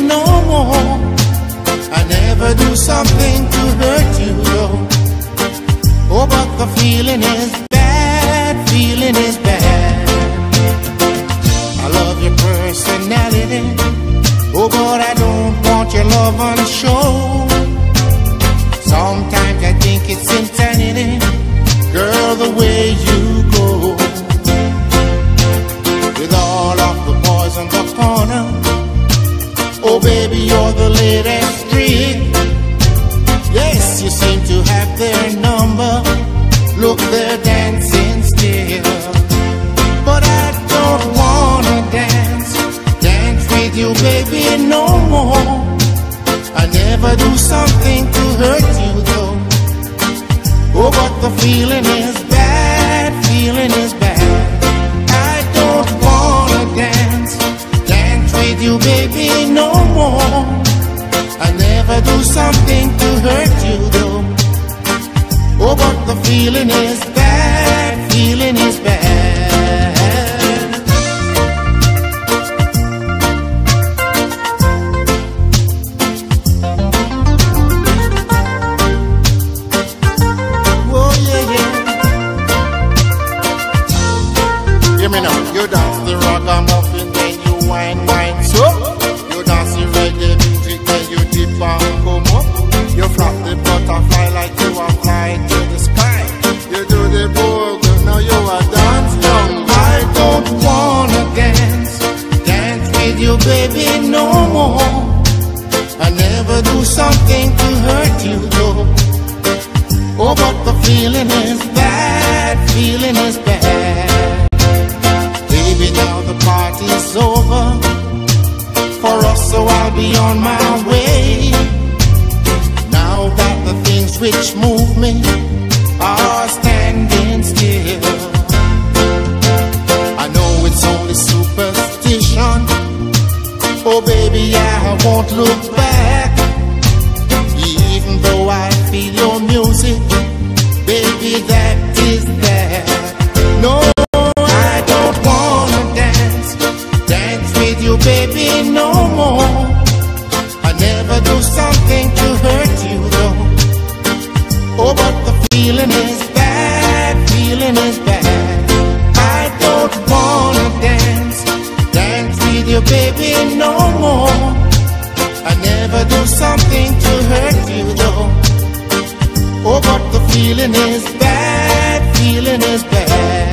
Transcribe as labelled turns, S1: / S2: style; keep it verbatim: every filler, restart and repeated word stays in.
S1: no more. I never do something to hurt you though. Oh, but the feeling is bad, feeling is bad. I love your personality. Oh, but I don't want your love on show. Sometimes I think it's insanity, girl, the way you go. With all of the boys on the corner, oh baby, you're the latest trick. Yes, you seem to have their number. Look, they're dancing still. But I don't wanna dance, dance with you, baby, no more. I never do something to hurt you though. Oh, but the feeling is bad, feeling is bad. I don't wanna dance, dance with you, baby, no more. I never do something to hurt you though. Oh, but the feeling is bad, feeling is bad. Oh yeah, yeah. Hear me now. You dance the ragamuffin, then you whine, whine so. You dance the reggae music, then you dip and come up. You flap the butterfly like you are flying to the sky. You do the boogie, now you are dance young. I don't wanna dance, dance with you, baby, no more. I never do something to hurt you though. Oh, but the feeling is bad, feeling is bad. Baby, now the party's over for us, so I'll be on my way. Now that the things which move me are standing still. I know it's only superstition. Oh baby, I won't look back. Even though I feel your music, baby, that is that. No, I don't wanna dance, dance with you, baby, no more. I never do something to hurt you though. Oh, but the feeling is bad, feeling is bad. I don't wanna dance, dance with you, baby, no more. I never do something to hurt you though. Oh, but the feeling is bad, feeling is bad.